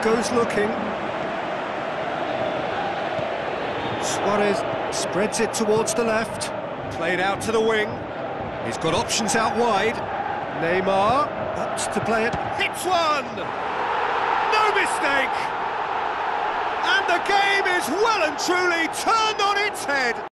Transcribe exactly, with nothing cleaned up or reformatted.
goes looking. Suarez spreads it towards the left. Played out to the wing. He's got options out wide. Neymar opts to play it. Hits one! No mistake! And the game is well and truly turned on its head.